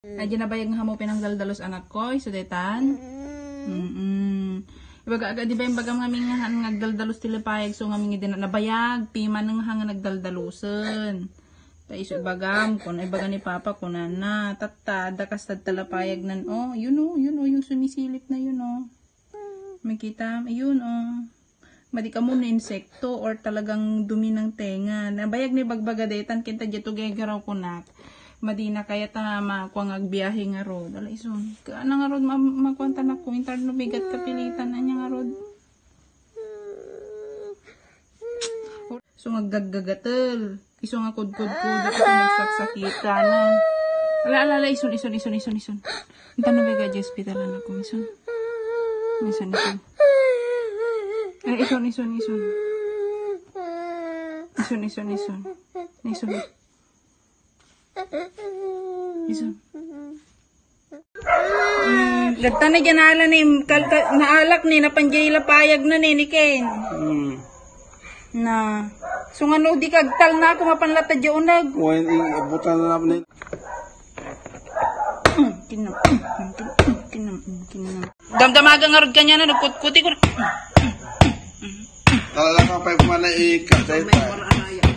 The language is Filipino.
Ay, ginabayag nga mo pinangdaldalos anak ko, isudetan. Ibaga, di ba yung bagam nga nagdaldalos tilipayag, so nga mingi din nabayag, pima nang hanga nagdaldalusan. Ta iso ibagam, kung ibaga ni Papa, kunan na, tatada, kastad talapayag nan, oh, yun oh, yung sumisilip na yun oh. Makita, ayun oh. Madi ka mo na insekto or talagang dumi ng tenga. Nabayag ni bagbagadetan, kinta dito gagaraw ko na. Madina kaya ta makuang agbiyahe nga rod. Ala ison. Kaana nga rod makuanta na ko. Intar no bigat kapilitan na niya nga rod. So ngaggagatel. Iso nga kudkudkud. Ito nagsaksakita na. Ala ison. Intar no bigat di hospital na ko. Ison. Ay ison. Gata na dyan naalak ni napanjay lapayag na ni Ken. Na. So nga no, di kagtal na ako mapanlata dyan unag. Wain ibutan na naman. Kinam. Damdamaga nga rod kanya na, nagkutkuti ko na. Talaga ka pa yung mana ikatay pa.